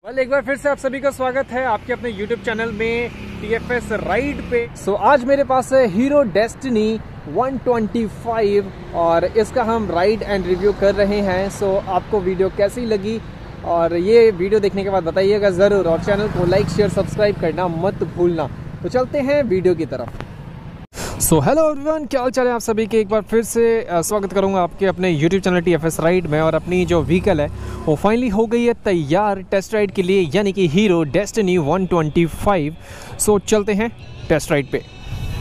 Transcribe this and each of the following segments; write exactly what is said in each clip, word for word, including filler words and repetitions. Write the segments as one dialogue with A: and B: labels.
A: और एक बार फिर से आप सभी का स्वागत है आपके अपने YouTube चैनल में टी एफ एस राइड पे। सो so, आज मेरे पास है Hero Destiny one twenty five और इसका हम राइड एंड रिव्यू कर रहे हैं। सो so, आपको वीडियो कैसी लगी और ये वीडियो देखने के बाद बताइएगा ज़रूर, और चैनल को लाइक शेयर सब्सक्राइब करना मत भूलना। तो चलते हैं वीडियो की तरफ। सो हेलो एवरीवन, क्या हाल चाल है आप सभी के। एक बार फिर से स्वागत करूंगा आपके अपने YouTube channel T F S ride में। और अपनी जो व्हीकल है वो फाइनली हो गई है तैयार टेस्ट राइड के लिए, यानी कि Hero Destiny one twenty five. So चलते हैं टेस्ट राइड पे।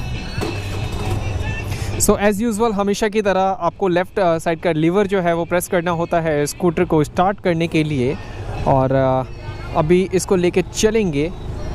A: सो एज़ यूजुअल हमेशा की तरह आपको लेफ़्ट साइड का लीवर जो है वो प्रेस करना होता है स्कूटर को स्टार्ट करने के लिए। और अभी इसको लेके चलेंगे।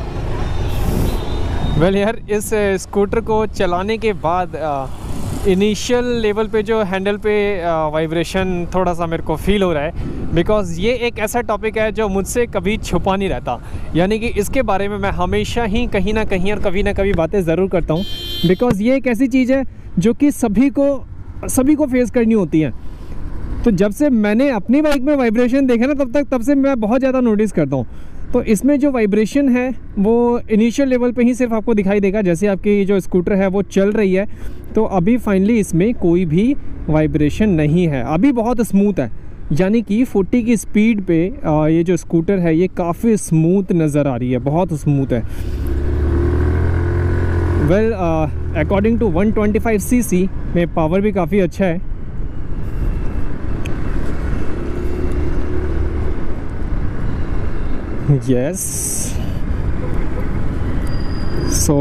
A: वेल well, यार इस स्कूटर को चलाने के बाद इनिशियल लेवल पे जो हैंडल पे वाइब्रेशन थोड़ा सा मेरे को फील हो रहा है, बिकॉज़ ये एक ऐसा टॉपिक है जो मुझसे कभी छुपा नहीं रहता। यानी कि इसके बारे में मैं हमेशा ही कहीं ना कहीं और कभी ना कभी बातें ज़रूर करता हूँ, बिकॉज़ ये एक ऐसी चीज़ है जो कि सभी को सभी को फेस करनी होती है। तो जब से मैंने अपनी बाइक में वाइब्रेशन देखा ना तब तक तब से मैं बहुत ज़्यादा नोटिस करता हूँ। तो इसमें जो वाइब्रेशन है वो इनिशियल लेवल पे ही सिर्फ आपको दिखाई देगा। जैसे आपकी जो स्कूटर है वो चल रही है तो अभी फाइनली इसमें कोई भी वाइब्रेशन नहीं है, अभी बहुत स्मूथ है। यानी कि फोर्टी की स्पीड पे ये जो स्कूटर है ये काफ़ी स्मूथ नज़र आ रही है, बहुत स्मूथ है। Well according to one twenty five C C में पावर भी काफ़ी अच्छा है। यस सो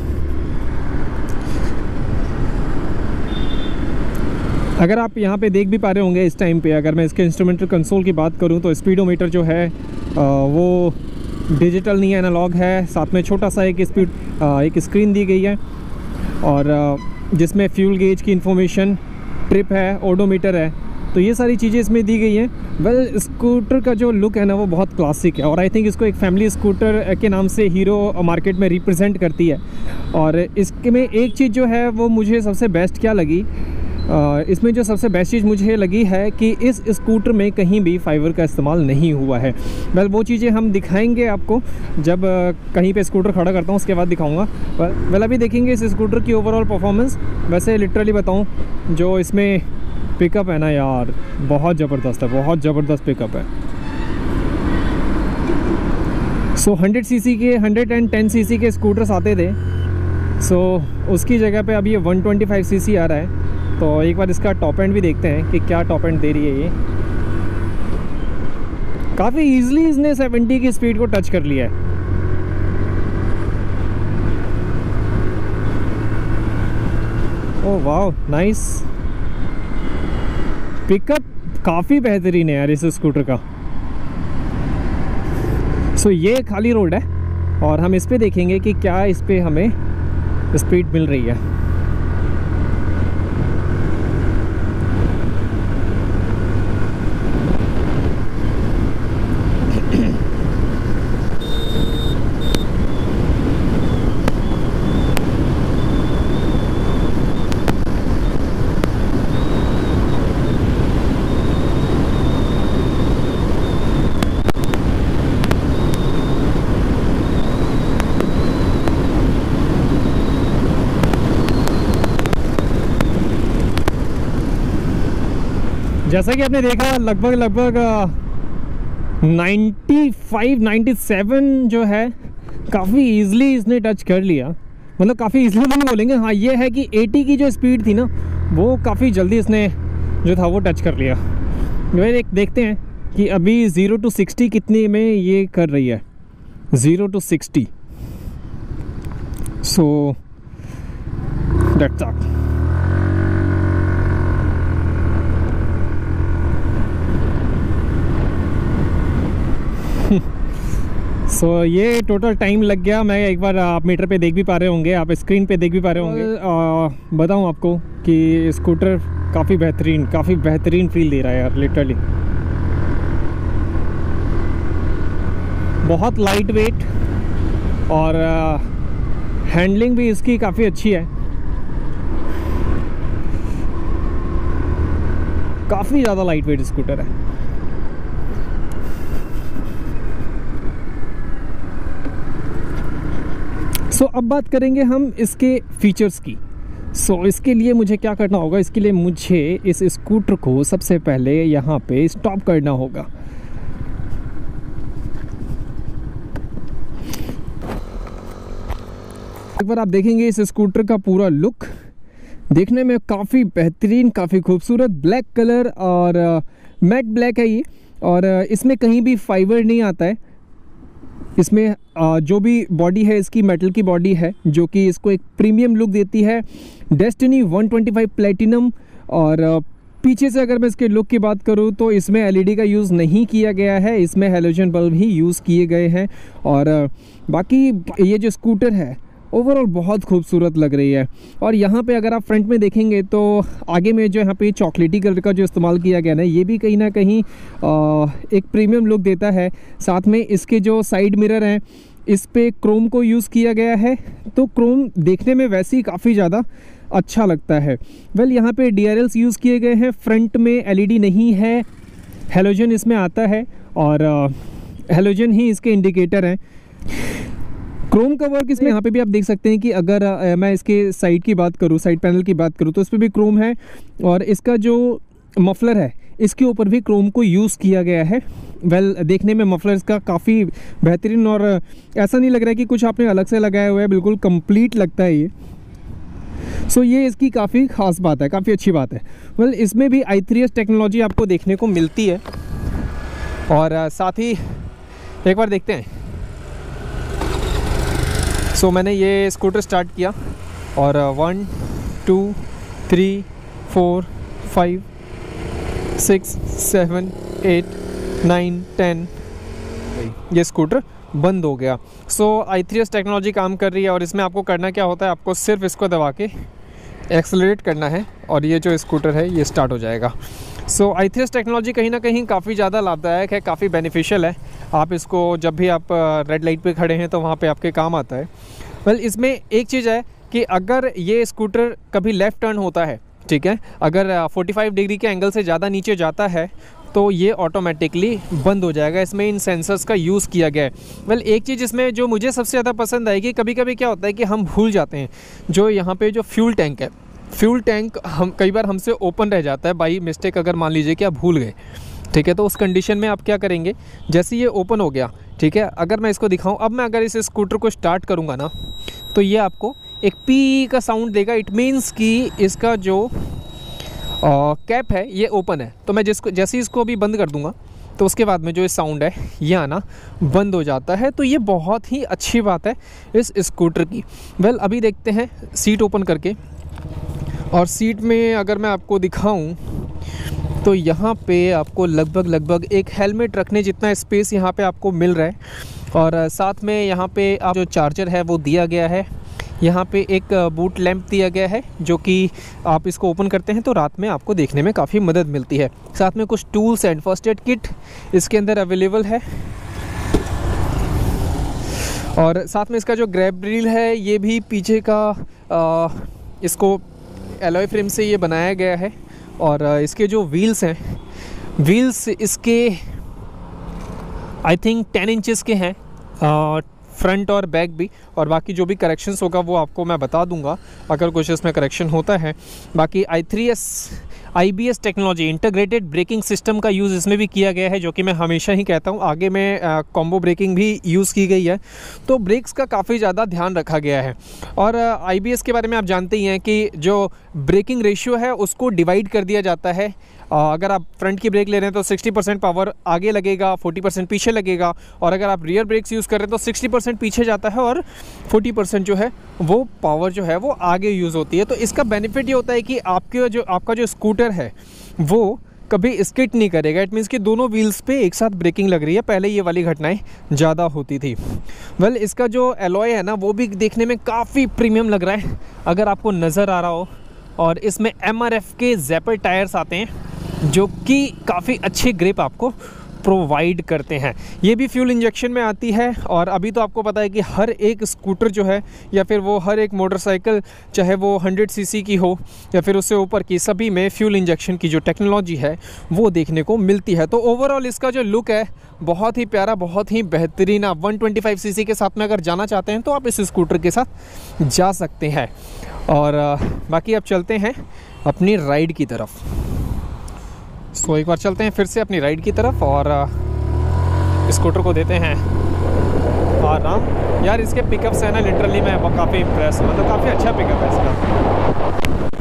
A: अगर आप यहाँ पे देख भी पा रहे होंगे इस टाइम पे, अगर मैं इसके इंस्ट्रूमेंटल कंसोल की बात करूँ तो स्पीडोमीटर जो है वो डिजिटल नहीं है, एनालॉग है। साथ में छोटा सा एक स्पीड एक स्क्रीन दी गई है और जिसमें फ्यूल गेज की इंफॉर्मेशन, ट्रिप है, ओडोमीटर है, तो ये सारी चीज़ें इसमें दी गई हैं। वेल स्कूटर का जो लुक है ना वो बहुत क्लासिक है और आई थिंक इसको एक फैमिली स्कूटर के नाम से हीरो मार्केट में रिप्रेजेंट करती है। और इसके में एक चीज़ जो है वो मुझे सबसे बेस्ट क्या लगी, इसमें जो सबसे बेस्ट चीज़ मुझे लगी है कि इस स्कूटर में कहीं भी फाइबर का इस्तेमाल नहीं हुआ है। वेल वो चीज़ें हम दिखाएंगे आपको जब कहीं पे स्कूटर खड़ा करता हूँ उसके बाद दिखाऊंगा। वेल अभी देखेंगे इस स्कूटर की ओवरऑल परफॉर्मेंस। वैसे लिटरली बताऊँ जो इसमें पिकअप है ना यार, बहुत ज़बरदस्त है, बहुत ज़बरदस्त पिकअप है। सो हंड्रेड सीसी के हंड्रेड एंड टेन सीसी के स्कूटर्स आते थे, सो so, उसकी जगह पे अभी ये वन ट्वेंटी फाइव सीसी आ रहा है। तो एक बार इसका टॉप एंड भी देखते हैं कि क्या टॉप एंड दे रही है ये। काफ़ी ईजिली इसने सेवेंटी की स्पीड को टच कर लिया है। ओह वाह, नाइस पिकअप, काफ़ी बेहतरीन है यार इस स्कूटर का। सो so, ये खाली रोड है और हम इस पे देखेंगे कि क्या इस पे हमें स्पीड मिल रही है। जैसा कि आपने देखा लगभग लगभग नाइन्टी फाइव नाइन्टी सेवन जो है काफ़ी इजीली इसने टच कर लिया। मतलब काफ़ी इजीली तो नहीं बोलेंगे, हाँ ये है कि एटी की जो स्पीड थी ना वो काफ़ी जल्दी इसने जो था वो टच कर लिया। वह एक देखते हैं कि अभी ज़ीरो टू सिक्सटी कितने में ये कर रही है। Zero to sixty so that's all. So so, ये टोटल टाइम लग गया। मैं एक बार आप मीटर पे देख भी पा रहे होंगे, आप स्क्रीन पे देख भी पा रहे होंगे। बताऊं आपको कि स्कूटर काफ़ी बेहतरीन काफ़ी बेहतरीन फील दे रहा है यार, लिटरली बहुत लाइट वेट और हैंडलिंग भी इसकी काफ़ी अच्छी है। काफ़ी ज़्यादा लाइट वेट स्कूटर है। सो अब बात करेंगे हम इसके फीचर्स की। सो so, इसके लिए मुझे क्या करना होगा, इसके लिए मुझे इस स्कूटर को सबसे पहले यहाँ पे स्टॉप करना होगा। एक बार आप देखेंगे इस स्कूटर का पूरा लुक देखने में काफ़ी बेहतरीन, काफ़ी खूबसूरत ब्लैक कलर और मैट ब्लैक है ये, और इसमें कहीं भी फाइबर नहीं आता है। इसमें जो भी बॉडी है इसकी मेटल की बॉडी है, जो कि इसको एक प्रीमियम लुक देती है। Destiny one twenty five platinum. और पीछे से अगर मैं इसके लुक की बात करूं तो इसमें एलईडी का यूज़ नहीं किया गया है, इसमें हैलोजन बल्ब ही यूज़ किए गए हैं। और बाकी ये जो स्कूटर है ओवरऑल बहुत खूबसूरत लग रही है। और यहाँ पे अगर आप फ्रंट में देखेंगे तो आगे में जो यहाँ पे चॉकलेटी कलर का जो इस्तेमाल किया गया ना, ये भी कहीं ना कहीं आ, एक प्रीमियम लुक देता है। साथ में इसके जो साइड मिरर हैं इस पे क्रोम को यूज़ किया गया है, तो क्रोम देखने में वैसे ही काफ़ी ज़्यादा अच्छा लगता है। वेल यहाँ पे डी आर एल्स यूज़ किए गए हैं। फ्रंट में एलईडी नहीं है, हैलोजन इसमें आता है और हैलोजन ही इसके इंडिकेटर हैं। क्रोम का वर्क इसमें यहाँ पे भी आप देख सकते हैं कि अगर आ, मैं इसके साइड की बात करूँ, साइड पैनल की बात करूँ, तो इस पर भी क्रोम है। और इसका जो मफलर है इसके ऊपर भी क्रोम को यूज़ किया गया है। वेल देखने में मफलर इसका काफ़ी बेहतरीन, और ऐसा नहीं लग रहा है कि कुछ आपने अलग से लगाया हुआ है, बिल्कुल कंप्लीट लगता है ये। सो so, ये इसकी काफ़ी ख़ास बात है, काफ़ी अच्छी बात है। वेल इसमें भी आई थ्री एस टेक्नोलॉजी आपको देखने को मिलती है। और आ, साथ ही एक बार देखते हैं। सो so, मैंने ये स्कूटर स्टार्ट किया और one two three four five six seven eight nine ten ये स्कूटर बंद हो गया। So I three S technology काम कर रही है, और इसमें आपको करना क्या होता है, आपको सिर्फ इसको दबा के एक्सेलरेट करना है और ये जो स्कूटर है ये स्टार्ट हो जाएगा। So I three S technology कहीं ना कहीं काफ़ी ज़्यादा लाभदायक है, काफ़ी बेनिफिशियल है। आप इसको जब भी आप रेड लाइट पे खड़े हैं तो वहाँ पे आपके काम आता है। वेल well, इसमें एक चीज़ है कि अगर ये स्कूटर कभी लेफ़्ट टर्न होता है, ठीक है, अगर पैंतालीस डिग्री के एंगल से ज़्यादा नीचे जाता है तो ये ऑटोमेटिकली बंद हो जाएगा। इसमें इन सेंसर्स का यूज़ किया गया है। वेल well, एक चीज़ इसमें जो मुझे सबसे ज़्यादा पसंद आएगी, कभी कभी क्या होता है कि हम भूल जाते हैं, जो यहाँ पे जो फ्यूल टैंक है, फ्यूल टैंक हम कई बार हमसे ओपन रह जाता है बाई मिस्टेक। अगर मान लीजिए कि आप भूल गए, ठीक है, तो उस कंडीशन में आप क्या करेंगे, जैसे ये ओपन हो गया, ठीक है, अगर मैं इसको दिखाऊं, अब मैं अगर इस स्कूटर को स्टार्ट करूंगा ना, तो ये आपको एक पी का साउंड देगा। इट मीन्स कि इसका जो कैप है ये ओपन है। तो मैं जिसको जैसे ही इसको अभी बंद कर दूंगा तो उसके बाद में जो साउंड है ये आना बंद हो जाता है। तो ये बहुत ही अच्छी बात है इस स्कूटर की। वेल अभी देखते हैं सीट ओपन करके, और सीट में अगर मैं आपको दिखाऊं तो यहाँ पे आपको लगभग लगभग एक हेलमेट रखने जितना स्पेस यहाँ पे आपको मिल रहा है। और साथ में यहाँ पे आप जो चार्जर है वो दिया गया है। यहाँ पे एक बूट लैंप दिया गया है, जो कि आप इसको ओपन करते हैं तो रात में आपको देखने में काफ़ी मदद मिलती है। साथ में कुछ tools and first aid kit इसके अंदर अवेलेबल है। और साथ में इसका जो ग्रैब रील है ये भी पीछे का आ, इसको एलॉय फ्रेम से ये बनाया गया है। और इसके जो व्हील्स हैं, व्हील्स इसके आई थिंक टेन इंचेस के हैं, फ्रंट और बैक भी। और बाकी जो भी करेक्शंस होगा वो आपको मैं बता दूंगा अगर कुछ इसमें करेक्शन होता है। बाकी I three S I B S technology, integrated braking system का यूज़ इसमें भी किया गया है, जो कि मैं हमेशा ही कहता हूँ। आगे में कॉम्बो ब्रेकिंग भी यूज़ की गई है, तो ब्रेक्स का काफ़ी ज़्यादा ध्यान रखा गया है। और आई बी एस के बारे में आप जानते ही हैं कि जो ब्रेकिंग रेशियो है उसको डिवाइड कर दिया जाता है। अगर आप फ्रंट की ब्रेक ले रहे हैं तो साठ परसेंट पावर आगे लगेगा, चालीस परसेंट पीछे लगेगा। और अगर आप रियर ब्रेक्स यूज़ कर रहे हैं तो साठ परसेंट पीछे जाता है और चालीस परसेंट जो है वो पावर जो है वो आगे यूज़ होती है। तो इसका बेनिफिट ये होता है कि आपके जो आपका जो स्कूटर है वो कभी स्किट नहीं करेगा। इट मीन्स कि दोनों व्हील्स पे एक साथ ब्रेकिंग लग रही है। पहले ये वाली घटनाएं ज़्यादा होती थी। वेल इसका जो एलॉय है ना वो भी देखने में काफ़ी प्रीमियम लग रहा है, अगर आपको नज़र आ रहा हो। और इसमें एम आर एफ के जैपर टायर्स आते हैं, जो कि काफ़ी अच्छी ग्रिप आपको प्रोवाइड करते हैं। ये भी फ्यूल इंजेक्शन में आती है, और अभी तो आपको पता है कि हर एक स्कूटर जो है या फिर वो हर एक मोटरसाइकिल, चाहे वो हंड्रेड सीसी की हो या फिर उससे ऊपर की, सभी में फ्यूल इंजेक्शन की जो टेक्नोलॉजी है वो देखने को मिलती है। तो ओवरऑल इसका जो लुक है बहुत ही प्यारा, बहुत ही बेहतरीन। आप वन ट्वेंटी फाइव सीसी के साथ में अगर जाना चाहते हैं तो आप इस स्कूटर के साथ जा सकते हैं। और बाकी अब चलते हैं अपनी राइड की तरफ। सो एक बार चलते हैं फिर से अपनी राइड की तरफ और स्कूटर को देते हैं आराम। यार इसके पिकअप्स है ना, लिटरली मैं काफ़ी इम्प्रेस हूँ, मतलब काफ़ी अच्छा पिकअप है इसका।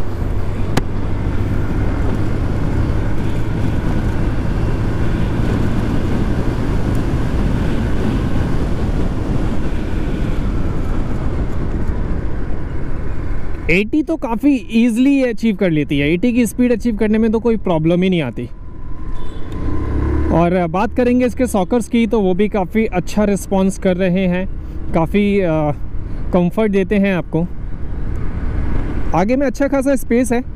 A: एटी तो काफ़ी ईजिली अचीव कर लेती है, एटी की स्पीड अचीव करने में तो कोई प्रॉब्लम ही नहीं आती। और बात करेंगे इसके सॉकर्स की, तो वो भी काफ़ी अच्छा रिस्पॉन्स कर रहे हैं, काफ़ी कंफर्ट देते हैं आपको। आगे में अच्छा खासा स्पेस है,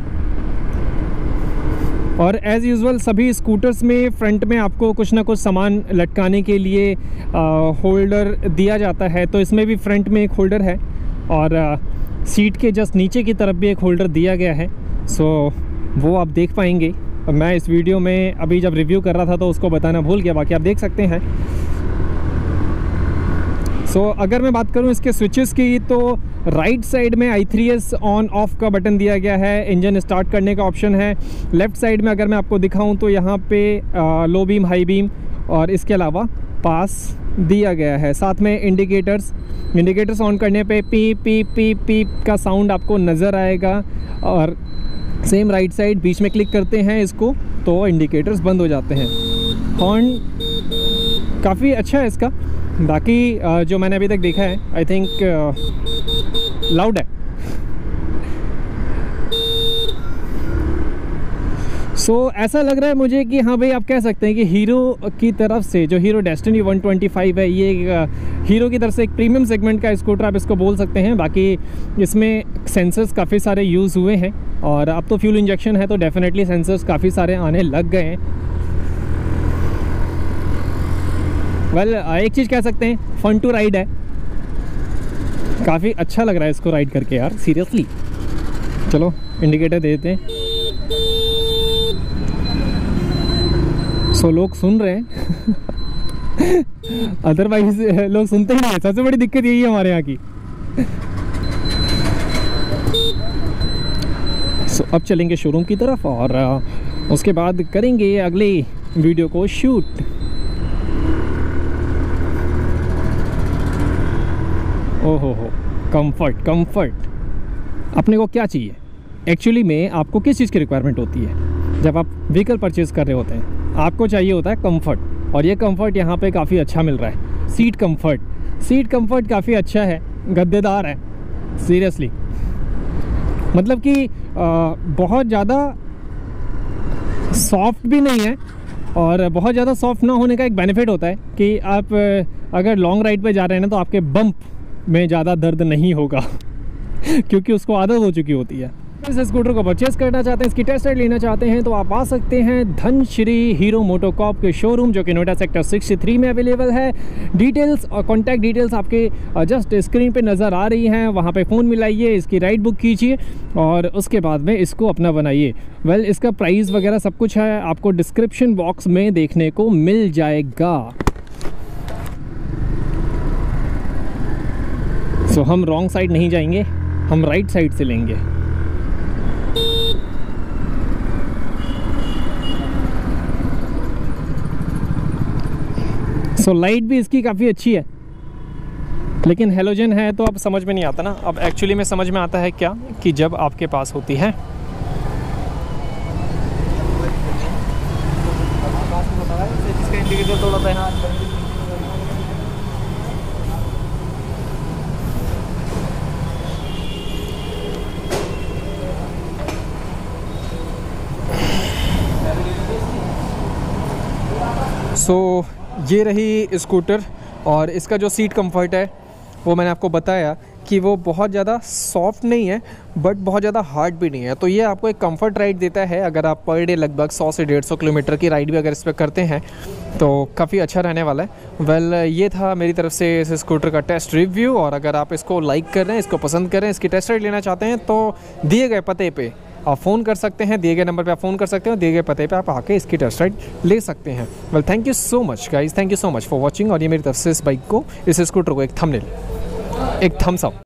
A: और एज़ यूजुअल सभी स्कूटर्स में फ्रंट में आपको कुछ ना कुछ सामान लटकाने के लिए आ, होल्डर दिया जाता है। तो इसमें भी फ्रंट में एक होल्डर है, और आ, सीट के जस्ट नीचे की तरफ भी एक होल्डर दिया गया है। सो वो आप देख पाएंगे। मैं इस वीडियो में अभी जब रिव्यू कर रहा था तो उसको बताना भूल गया, बाकी आप देख सकते हैं। सो so, अगर मैं बात करूं इसके स्विचेस की, तो राइट साइड में I three S on off का बटन दिया गया है, इंजन स्टार्ट करने का ऑप्शन है। लेफ़्ट साइड में अगर मैं आपको दिखाऊं तो यहाँ पे लो बीम, हाई बीम, और इसके अलावा पास दिया गया है। साथ में इंडिकेटर्स इंडिकेटर्स ऑन करने पे पी पी पी पी का साउंड आपको नज़र आएगा। और सेम राइट साइड, बीच में क्लिक करते हैं इसको तो इंडिकेटर्स बंद हो जाते हैं। हॉर्न काफ़ी अच्छा है इसका। बाकी जो मैंने अभी तक देखा है, आई थिंक लाउड है। सो so, ऐसा लग रहा है मुझे कि हाँ भाई, आप कह सकते हैं कि हीरो की तरफ से जो Hero Destiny one twenty five है, ये हीरो की तरफ से एक प्रीमियम सेगमेंट का स्कूटर आप इसको बोल सकते हैं। बाकी इसमें सेंसर्स काफ़ी सारे यूज़ हुए हैं, और अब तो फ्यूल इंजेक्शन है तो डेफिनेटली सेंसर्स काफ़ी सारे आने लग गए हैं। वेल well, एक चीज़ कह सकते हैं, फन टू राइड है, काफ़ी अच्छा लग रहा है इसको राइड करके यार, सीरियसली। चलो इंडिकेटर दे देते हैं। सो so, लोग सुन रहे हैं अदरवाइज लोग सुनते ही नहीं है, सबसे बड़ी दिक्कत यही है हमारे यहाँ की। सो so, अब चलेंगे शोरूम की तरफ, और उसके बाद करेंगे अगले वीडियो को शूट। ओहो हो, कंफर्ट कंफर्ट अपने को क्या चाहिए एक्चुअली में? आपको किस चीज़ की रिक्वायरमेंट होती है जब आप व्हीकल परचेज़ कर रहे होते हैं? आपको चाहिए होता है कंफर्ट, और ये कंफर्ट यहाँ पे काफ़ी अच्छा मिल रहा है। सीट कंफर्ट सीट कंफर्ट काफ़ी अच्छा है, गद्देदार है सीरियसली। मतलब कि आ, बहुत ज़्यादा सॉफ्ट भी नहीं है, और बहुत ज़्यादा सॉफ्ट ना होने का एक बेनिफिट होता है कि आप अगर लॉन्ग राइड पे जा रहे हैं ना, तो आपके बम्प में ज़्यादा दर्द नहीं होगा क्योंकि उसको आदत हो चुकी होती है। इस स्कूटर को परचेस करना चाहते हैं, इसकी टेस्ट राइड लेना चाहते हैं, तो आप आ सकते हैं धनश्री हीरो मोटोकॉर्प के शोरूम, जो कि नोएडा सेक्टर सिक्सटी थ्री में अवेलेबल है। डिटेल्स और कॉन्टैक्ट डिटेल्स आपके जस्ट स्क्रीन पे नज़र आ रही हैं, वहाँ पे फ़ोन मिलाइए, इसकी राइड बुक कीजिए, और उसके बाद में इसको अपना बनाइए। वेल well, इसका प्राइस वगैरह सब कुछ है, आपको डिस्क्रिप्शन बॉक्स में देखने को मिल जाएगा। सो so, हम रॉन्ग साइड नहीं जाएंगे, हम राइट साइड से लेंगे। सो so, लाइट भी इसकी काफ़ी अच्छी है, लेकिन हेलोजन है तो अब समझ में नहीं आता ना। अब एक्चुअली में समझ में आता है क्या, कि जब आपके पास होती है। सो so, ये रही स्कूटर, और इसका जो सीट कंफर्ट है वो मैंने आपको बताया कि वो बहुत ज़्यादा सॉफ्ट नहीं है बट बहुत ज़्यादा हार्ड भी नहीं है। तो ये आपको एक कंफर्ट राइड देता है। अगर आप पर डे लगभग सौ से डेढ़ सौ किलोमीटर की राइड भी अगर इस पर करते हैं तो काफ़ी अच्छा रहने वाला है। वेल well, ये था मेरी तरफ से इस स्कूटर का टेस्ट रिव्यू। और अगर आप इसको लाइक कर रहे हैं, इसको पसंद कर रहे हैं, इसकी टेस्ट राइड लेना चाहते हैं तो दिए गए पते पे आप फ़ोन कर सकते हैं, दिए गए नंबर पे आप फ़ोन कर सकते हैं, दिए गए पते पे आप आके इसकी टेस्ट राइड ले सकते हैं। Well thank you so much guys, thank you so much for watching. और ये मेरी तरफ से इस बाइक को, इस स्कूटर को एक थंबनेल, एक थम्स अप।